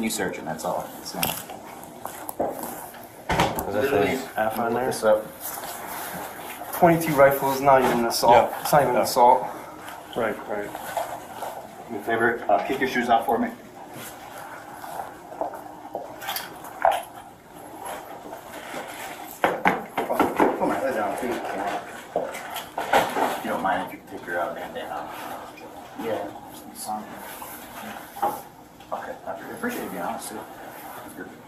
continue searching. That's all. So, Does that say F on look there? this up. 22 rifle is not even an assault. Yeah. It's not even an assault. Right. Do me a favor, kick your shoes off for me. Put my hood down too. If you don't mind, if you can take your bandana off. Yeah. Okay. I appreciate you being honest too. That's good.